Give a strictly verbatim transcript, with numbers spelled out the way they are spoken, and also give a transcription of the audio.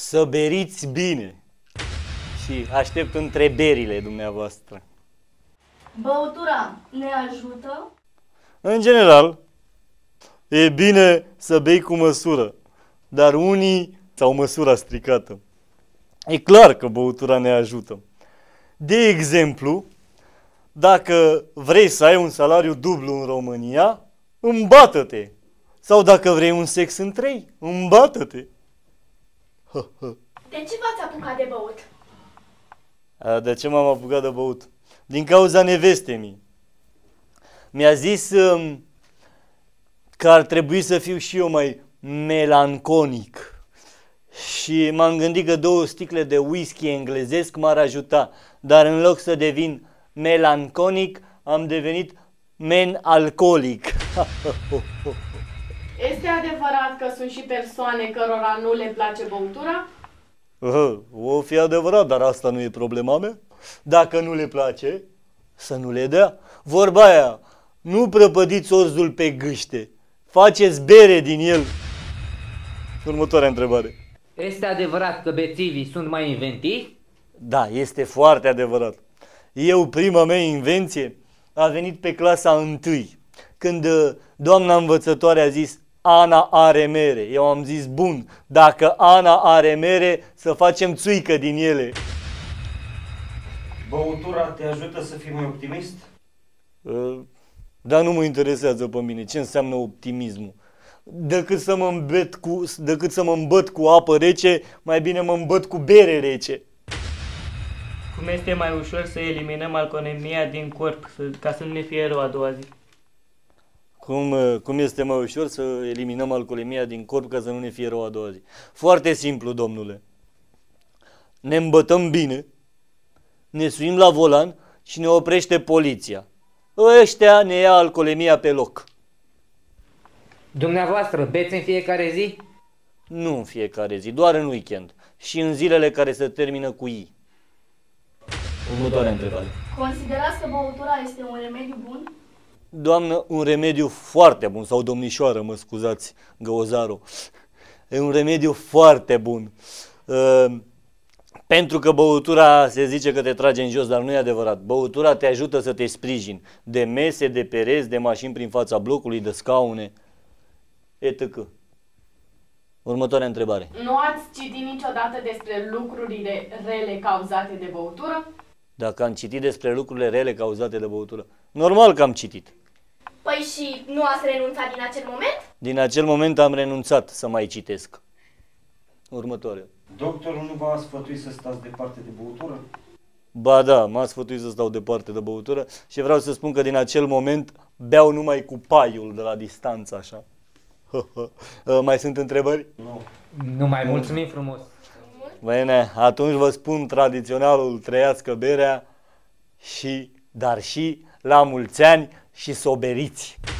Să beriți bine și aștept întrebările dumneavoastră. Băutura ne ajută? În general, e bine să bei cu măsură, dar unii au măsura stricată. E clar că băutura ne ajută. De exemplu, dacă vrei să ai un salariu dublu în România, îmbată-te! Sau dacă vrei un sex în trei, îmbată-te! De ce v-ați apucat de băut? A, de ce m-am apucat de băut? Din cauza nevestemii. Mi-a zis um, că ar trebui să fiu și eu mai melanconic. Și m-am gândit că două sticle de whisky englezesc m-ar ajuta. Dar în loc să devin melanconic, am devenit men-alcoolic. Este adevărat că sunt și persoane cărora nu le place băutura? O fi adevărat, dar asta nu e problema mea. Dacă nu le place, să nu le dea. Vorba aia, nu prăpădiți orzul pe gâște, faceți bere din el. Următoarea întrebare. Este adevărat că bețivii sunt mai inventivi? Da, este foarte adevărat. Eu, prima mea invenție a venit pe clasa întâi, când doamna învățătoare a zis Ana are mere. Eu am zis, bun, dacă Ana are mere, să facem țuică din ele. Băutura te ajută să fii mai optimist? Dar nu mă interesează pe mine ce înseamnă optimismul. Decât să mă îmbăt cu, decât să mă îmbăt cu apă rece, mai bine mă îmbăt cu bere rece. Cum este mai ușor să eliminăm alcoolemia din corp, să, ca să nu ne fie rău a doua zi? Cum, cum este mai ușor să eliminăm alcoolemia din corp ca să nu ne fie rău a doua zi? Foarte simplu, domnule. Ne îmbătăm bine, ne suim la volan și ne oprește poliția. Ăștia ne ia alcoolemia pe loc. Dumneavoastră, beți în fiecare zi? Nu în fiecare zi, doar în weekend. Și în zilele care se termină cu I. Următoarea întrebare. Considerați că băutura este un remediu bun? Doamnă, un remediu foarte bun, sau domnișoară, mă scuzați, Găozaru. E un remediu foarte bun. Uh, pentru că băutura se zice că te trage în jos, dar nu e adevărat. Băutura te ajută să te sprijini de mese, de pereți, de mașini prin fața blocului, de scaune, et cetera. Următoarea întrebare. Nu ați citit niciodată despre lucrurile rele cauzate de băutură? Dacă am citit despre lucrurile rele cauzate de băutură? Normal că am citit. Păi și nu ați renunțat din acel moment? Din acel moment am renunțat să mai citesc. Următoarea. Doctorul nu v-a sfătuit să stați departe de băutură? Ba da, m-a sfătuit să stau departe de băutură și vreau să spun că din acel moment beau numai cu paiul de la distanță, așa. Mai sunt întrebări? Nu. Nu mai mulțumim frumos. Bine, atunci vă spun tradiționalul trăiască berea și, dar și la mulți ani și soberiți.